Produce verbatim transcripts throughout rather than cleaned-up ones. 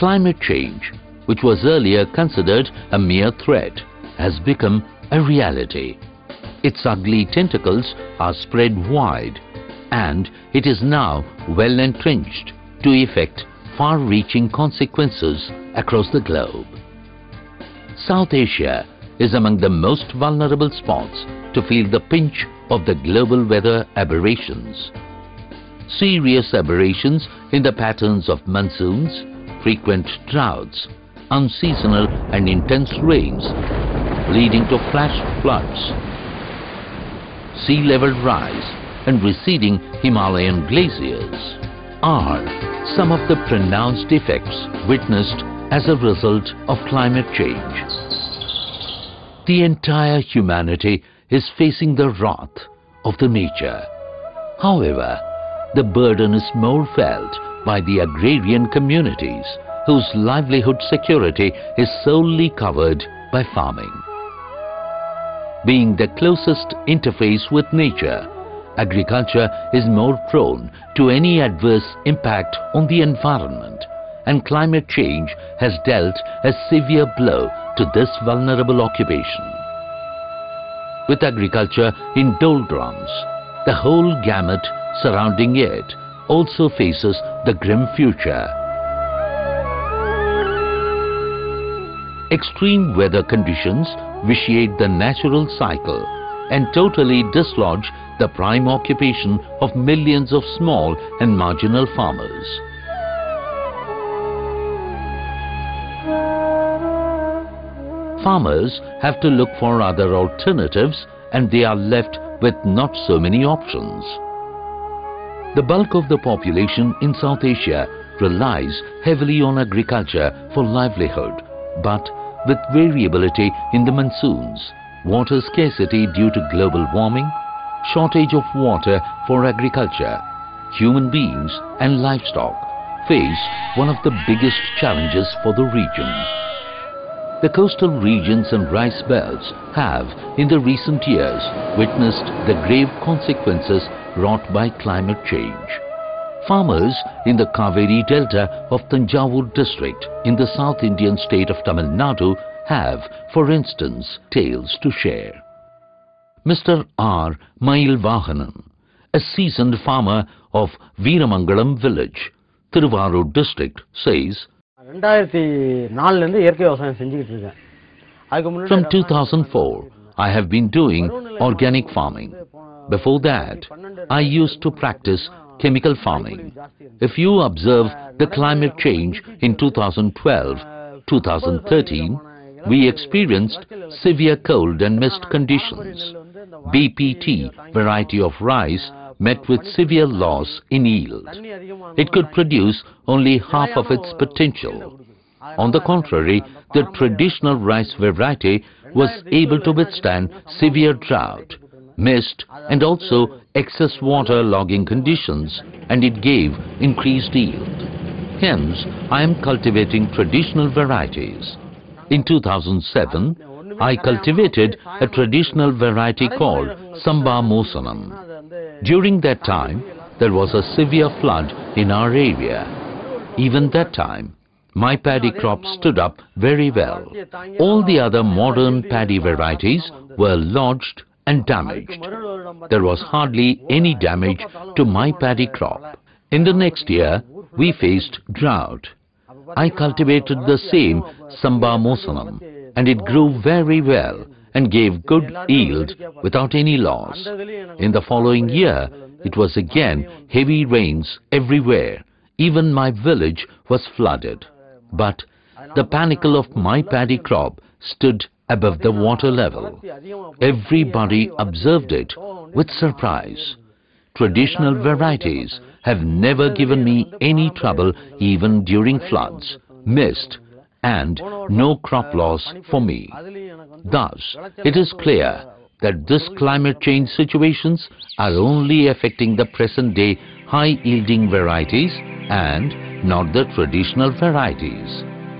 Climate change, which was earlier considered a mere threat, has become a reality. Its ugly tentacles are spread wide, and it is now well entrenched to effect far-reaching consequences across the globe. South Asia is among the most vulnerable spots to feel the pinch of the global weather aberrations. Serious aberrations in the patterns of monsoons, frequent droughts, unseasonal and intense rains, leading to flash floods, sea level rise and receding Himalayan glaciers are some of the pronounced effects witnessed as a result of climate change. The entire humanity is facing the wrath of the nature. However, the burden is more felt by the agrarian communities whose livelihood security is solely covered by farming. Being the closest interface with nature, agriculture is more prone to any adverse impact on the environment, and climate change has dealt a severe blow to this vulnerable occupation. With agriculture in doldrums, the whole gamut surrounding it also faces the grim future. Extreme weather conditions vitiate the natural cycle and totally dislodge the prime occupation of millions of small and marginal farmers. Farmers have to look for other alternatives, and they are left with not so many options. The bulk of the population in South Asia relies heavily on agriculture for livelihood, but with variability in the monsoons, water scarcity due to global warming, shortage of water for agriculture, human beings and livestock face one of the biggest challenges for the region. The coastal regions and rice belts have, in the recent years, witnessed the grave consequences wrought by climate change. Farmers in the Cauvery Delta of Thanjavur district in the South Indian state of Tamil Nadu have, for instance, tales to share. Mister R. Mailvahanan, a seasoned farmer of Veeramangalam village, Thiruvarur district, says, from two thousand four, I have been doing organic farming. Before that, I used to practice chemical farming. If you observe the climate change in two thousand twelve to two thousand thirteen, we experienced severe cold and mist conditions. B P T variety of rice met with severe loss in yield. It could produce only half of its potential. On the contrary, the traditional rice variety was able to withstand severe drought, mist and also excess water logging conditions, and it gave increased yield. Hence, I am cultivating traditional varieties. In two thousand seven, I cultivated a traditional variety called Samba Mosanam. During that time, there was a severe flood in our area. Even that time, my paddy crop stood up very well. All the other modern paddy varieties were lodged and damaged. There was hardly any damage to my paddy crop. In the next year, we faced drought. I cultivated the same Samba Mosanam, and it grew very well and gave good yield without any loss. In the following year, it was again heavy rains everywhere. Even my village was flooded. But the pinnacle of my paddy crop stood above the water level. Everybody observed it with surprise. Traditional varieties have never given me any trouble even during floods, mist, and no crop loss for me. Thus, it is clear that this climate change situations are only affecting the present-day high-yielding varieties and not the traditional varieties.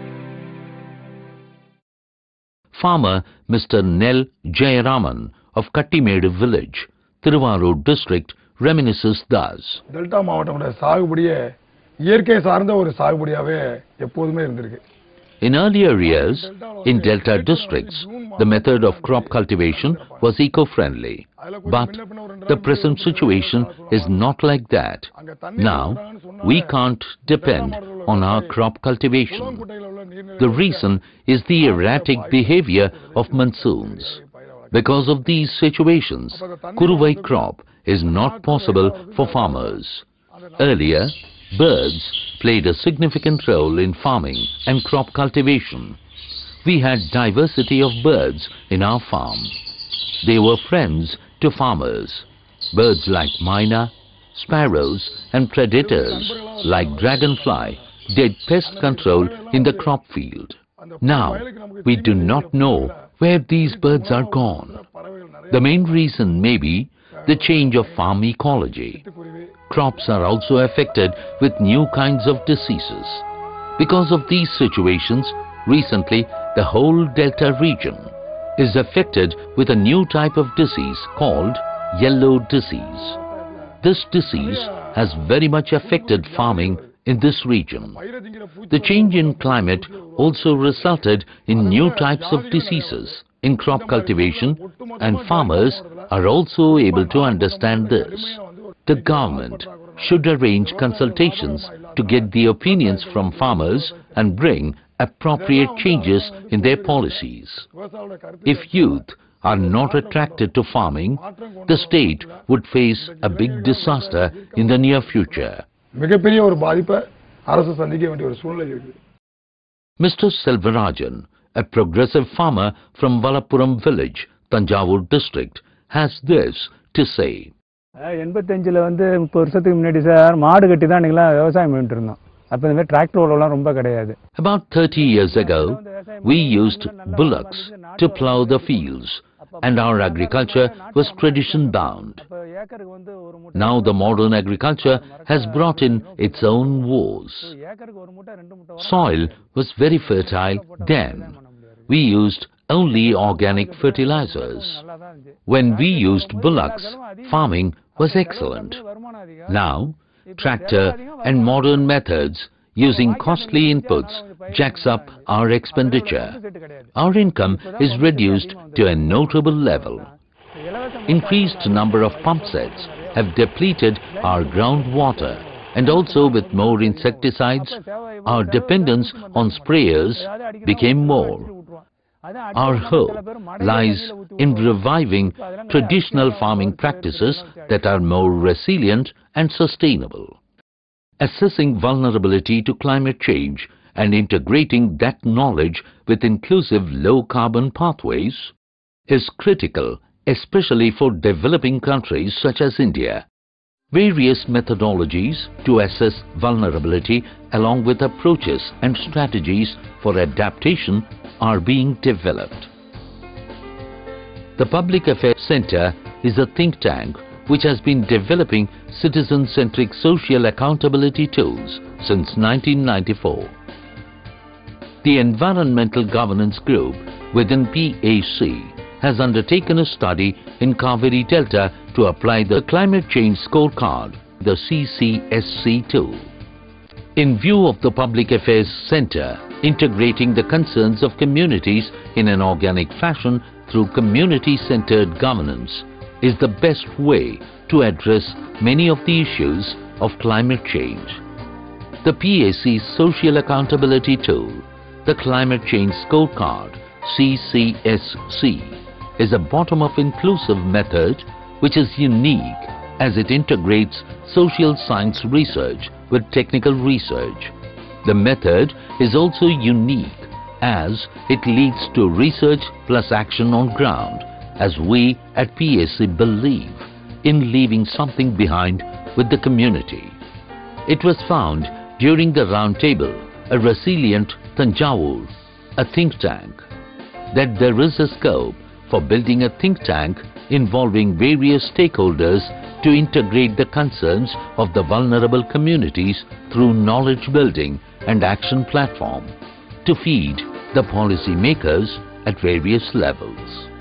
Farmer Mister Nel Jayaraman of Kattimedu village, Thiruvarur district, reminisces thus. Delta மாவட்டம் சாகுபடியே இயற்கை சார்ந்த ஒரு சாகுபடியாவே எப்போதுமே இருந்திருக்கு. In earlier years, in delta districts, the method of crop cultivation was eco-friendly. But the present situation is not like that. Now, we can't depend on our crop cultivation. The reason is the erratic behavior of monsoons. Because of these situations, Kuruvai crop is not possible for farmers. Earlier, birds played a significant role in farming and crop cultivation. We had diversity of birds in our farm. They were friends to farmers. Birds like myna, sparrows and predators like dragonfly did pest control in the crop field. Now, we do not know where these birds are gone. The main reason may be the change of farm ecology. Crops are also affected with new kinds of diseases. Because of these situations, recently the whole delta region is affected with a new type of disease called yellow disease. This disease has very much affected farming in this region. The change in climate also resulted in new types of diseases in crop cultivation, and farmers are also able to understand this. The government should arrange consultations to get the opinions from farmers and bring appropriate changes in their policies. If youth are not attracted to farming, the state would face a big disaster in the near future. Mister Selvarajan, a progressive farmer from Valappuram village, Thanjavur district, has this to say. எண்பத்தஞ்சில் வந்து முப்பது வருஷத்துக்கு முன்னாடி sir மாடு கட்டி தான் நீங்களாம் விவசாயம் பண்ணிட்டு இருந்தோம். அப்போ இந்த மாதிரி டிராக்டரோடலாம் ரொம்ப கிடையாது. About thirty years ago, we used bullocks to plow the fields, and our agriculture was tradition bound. Now the modern agriculture has brought in its own woes. Soil was very fertile then. We used only organic fertilizers. When we used bullocks, farming was excellent. Now, tractor and modern methods using costly inputs jacks up our expenditure. Our income is reduced to a notable level. Increased number of pump sets have depleted our groundwater, and also with more insecticides, our dependence on sprayers became more. Our hope lies in reviving traditional farming practices that are more resilient and sustainable. Assessing vulnerability to climate change and integrating that knowledge with inclusive low-carbon pathways is critical, especially for developing countries such as India. Various methodologies to assess vulnerability along with approaches and strategies for adaptation are being developed. The Pubfic Affairs Centre is a think tank which has been developing citizen-centric social accountability tools since nineteen ninety-four. The Environmental Governance Group within P A C has undertaken a study in Cauvery Delta to apply the Climate Change Scorecard, the C C S C tool. In view of the Pubfic Affairs Centre integrating the concerns of communities in an organic fashion through community-centered governance is the best way to address many of the issues of climate change. The P A C's Social Accountability Tool, the Climate Change Scorecard, C C S C, is a bottom-up inclusive method which is unique as it integrates social science research with technical research. The method is also unique as it leads to research plus action on ground, as we at P A C believe in leaving something behind with the community. It was found during the round table, a resilient Thanjavur, a think tank, that there is a scope for building a think tank involving various stakeholders to integrate the concerns of the vulnerable communities through knowledge building and action platform to feed the policy makers at various levels.